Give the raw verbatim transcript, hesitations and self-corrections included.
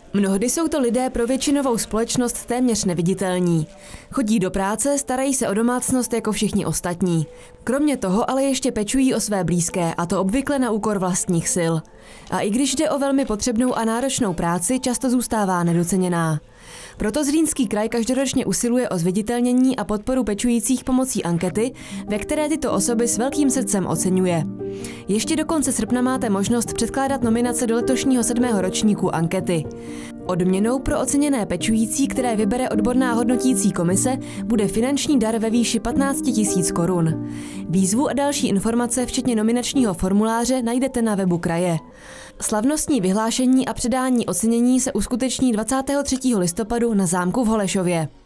Mnohdy jsou to lidé pro většinovou společnost téměř neviditelní. Chodí do práce, starají se o domácnost jako všichni ostatní. Kromě toho ale ještě pečují o své blízké, a to obvykle na úkor vlastních sil. A i když jde o velmi potřebnou a náročnou práci, často zůstává nedoceněná. Proto Zlínský kraj každoročně usiluje o zviditelnění a podporu pečujících pomocí ankety, ve které tyto osoby s velkým srdcem oceňuje. Ještě do konce srpna máte možnost předkládat nominace do letošního sedmého ročníku ankety. Odměnou pro oceněné pečující, které vybere odborná hodnotící komise, bude finanční dar ve výši patnáct tisíc korun. Výzvu a další informace, včetně nominačního formuláře, najdete na webu kraje. Slavnostní vyhlášení a předání ocenění se uskuteční dvacátého třetího listopadu na zámku v Holešově.